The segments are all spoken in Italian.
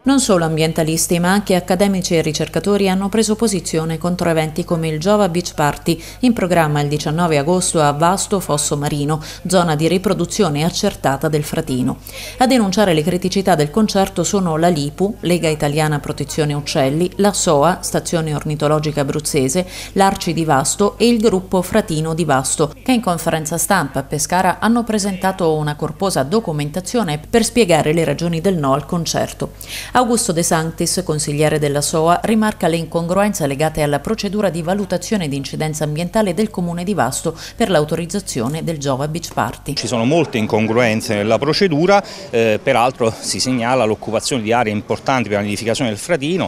Non solo ambientalisti, ma anche accademici e ricercatori hanno preso posizione contro eventi come il Giova Beach Party, in programma il 19 agosto a Vasto Fosso Marino, zona di riproduzione accertata del fratino. A denunciare le criticità del concerto sono la LIPU, Lega Italiana Protezione Uccelli, la SOA, Stazione Ornitologica Abruzzese, l'Arci di Vasto e il gruppo Fratino di Vasto, che in conferenza stampa a Pescara hanno presentato una corposa documentazione per spiegare le ragioni del no al concerto. Augusto De Sanctis, consigliere della SOA, rimarca le incongruenze legate alla procedura di valutazione di incidenza ambientale del Comune di Vasto per l'autorizzazione del Giova Beach Party. Ci sono molte incongruenze nella procedura, peraltro si segnala l'occupazione di aree importanti per la nidificazione del fratino,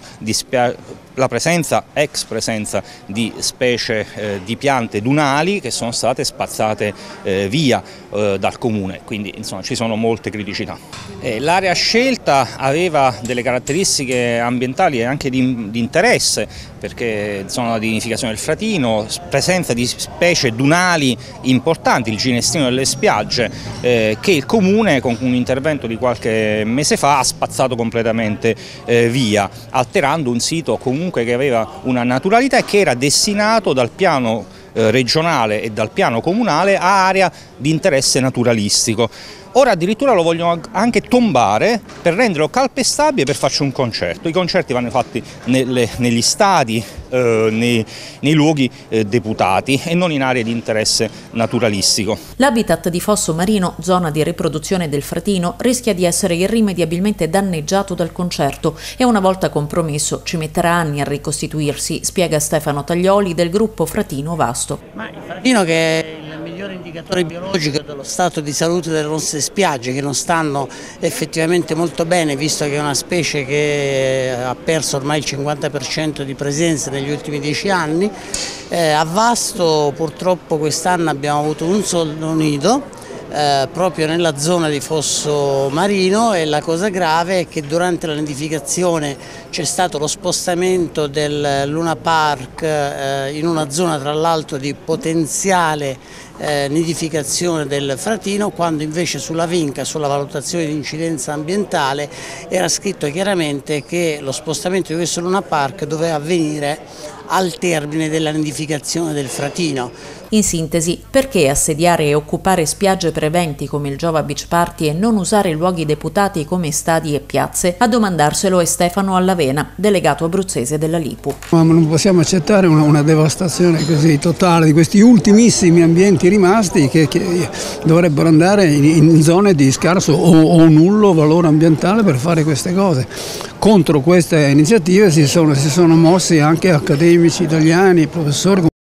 la ex presenza di specie di piante dunali che sono state spazzate via dal Comune, quindi insomma ci sono molte criticità. L'area scelta aveva delle caratteristiche ambientali e anche di interesse, perché zona di nidificazione del fratino, presenza di specie dunali importanti, il ginestino delle spiagge, che il Comune con un intervento di qualche mese fa ha spazzato completamente via, alterando un sito comunque che aveva una naturalità e che era destinato dal piano regionale e dal piano comunale a area di interesse naturalistico. Ora addirittura lo vogliono anche tombare per renderlo calpestabile per farci un concerto. I concerti vanno fatti negli stadi, nei luoghi deputati e non in aree di interesse naturalistico. L'habitat di Fosso Marino, zona di riproduzione del fratino, rischia di essere irrimediabilmente danneggiato dal concerto e una volta compromesso ci metterà anni a ricostituirsi, spiega Stefano Taglioli del gruppo Fratino Vasto. Ma il fratino, che è il migliore indicatore biologico dello stato di salute delle nostre spiagge, che non stanno effettivamente molto bene, visto che è una specie che ha perso ormai il 50% di presenza negli ultimi 10 anni. A Vasto purtroppo quest'anno abbiamo avuto un solo nido proprio nella zona di Fosso Marino, e la cosa grave è che durante la nidificazione c'è stato lo spostamento del Luna Park in una zona tra l'altro di potenziale nidificazione del fratino, quando invece sulla vinca, sulla valutazione di incidenza ambientale, era scritto chiaramente che lo spostamento di questo Luna Park doveva avvenire al termine della nidificazione del fratino. In sintesi, perché assediare e occupare spiagge per eventi come il Giova Beach Party e non usare luoghi deputati come stadi e piazze? A domandarselo è Stefano Allavena, delegato abruzzese della LIPU. Ma non possiamo accettare una devastazione così totale di questi ultimissimi ambienti rimasti che dovrebbero andare in zone di scarso o nullo valore ambientale per fare queste cose. Contro queste iniziative si sono mossi anche accademici italiani, professori.